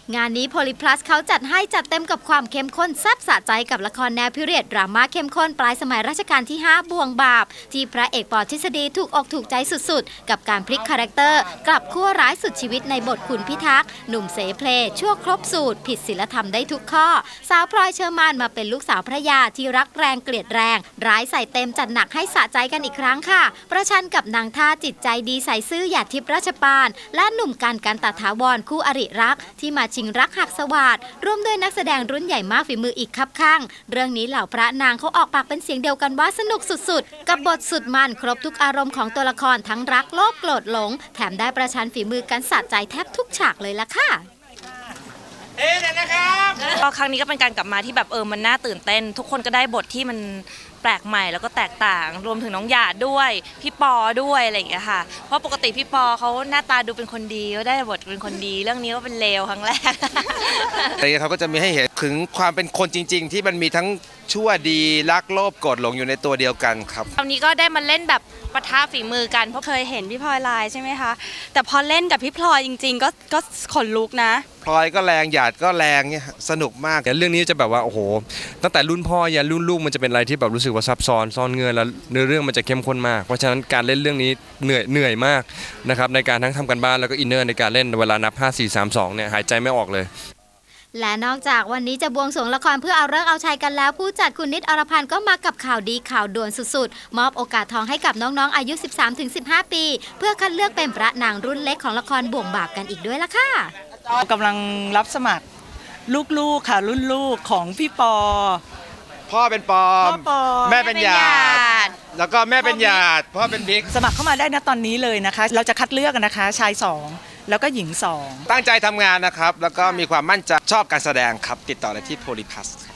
งานนี้ Polyplus เขาจัดให้จัดเต็มกับความเข้มข้นแซ่บสะใจกับละครแนวพิเรียดดราม่าเข้มข้นปลายสมัยรัชกาลที่ 5 บ่วงบาปที่พระเอกปอทฤษฎีถูกอกถูกใจสุดๆกับการพลิกคาแรคเตอร์กลับขั้วร้ายสุดชีวิตในบทขุนพิทักษ์หนุ่มเสเพลชั่วครบสูตรผิดศีลธรรมได้ทุกข้อสาวพลอยเชอร์มานมาเป็นลูกสาวพระยาที่รักแรงเกลียดแรงร้ายใส่เต็มจัดหนักให้สะใจกันอีกครั้งค่ะประชันกับนางท่าจิตใจดีใส่ซื่อหยาดทิพย์ราชปานและหนุ่มกันตถาวรคู่อริรักที่มาชิงรักหักสวาทร่วมด้วยนักแสดงรุ่นใหญ่มากฝีมืออีกคับข้างเรื่องนี้เหล่าพระนางเขาออกปากเป็นเสียงเดียวกันว่าสนุกสุดๆกับบทสุดมันครบทุกอารมณ์ของตัวละครทั้งรักโลภโกรธหลงแถมได้ประชันฝีมือกันสะใจแทบทุกฉากเลยล่ะค่ะก็ครั้งนี้ก็เป็นการกลับมาที่แบบมันน่าตื่นเต้นทุกคนก็ได้บทที่มันแปลกใหม่แล้วก็แตกต่างรวมถึงน้องหยาดด้วยพี่ปอด้วยอะไรอย่างเงี้ยค่ะเพราะปกติพี่ปอเขาหน้าตาดูเป็นคนดีก็ได้บทเป็นคนดีเรื่องนี้ก็เป็นเลวครั้งแรกแต่เขาก็จะมีให้เห็นถึงความเป็นคนจริงๆที่มันมีทั้งชั่วดีรักโลภโกรธหลงอยู่ในตัวเดียวกันครับคราวนี้ก็ได้มาเล่นแบบปะทะฝีมือกันเพราะเคยเห็นพี่พลอยไลน์ใช่ไหมคะแต่พอเล่นกับพี่พลอยจริงๆก็ขนลุกนะพลอยก็แรงหยาดก็แรงเนี่ยสนุกมากเรื่องนี้จะแบบว่าโอ้โหตั้งแต่รุ่นพ่อยันรุ่นลูกมันจะเป็นอะไรที่แบบรู้สึกว่าซับซ้อนซ่อนเงื่อนแล้วเนื้อเรื่องมันจะเข้มข้นมากเพราะฉะนั้นการเล่นเรื่องนี้เหนื่อยมากนะครับในการทั้งทำกันบ้านแล้วก็อินเนอร์ในการเล่นเวลานับ5 4 3 2เนี่ยหายใจไม่ออกเลยและนอกจากวันนี้จะบวงสรวงละครเพื่อเอาฤกษ์เอาชัยกันแล้วผู้จัดคุณนิดอรพันธ์ก็มากับข่าวดีข่าวด่วนสุดๆมอบโอกาสทองให้กับน้องๆอายุ 13-15 ปีเพื่อคัดเลือกเป็นพระนางรุ่นเล็กของละครบ่วงบาปกันอีกด้วยล่ะค่ะกำลังรับสมัครลูกๆค่ะรุ่นลูกของพี่ปอพ่อเป็นปอแม่เป็นหยาดแล้วก็แม่เป็นหยาดพ่อเป็นบิ๊กสมัครเข้ามาได้นะตอนนี้เลยนะคะเราจะคัดเลือกนะคะชาย2แล้วก็หญิง2 ตั้งใจทำงานนะครับแล้วก็มีความมั่นใจชอบการแสดงครับติดต่อได้ที่ Polyplus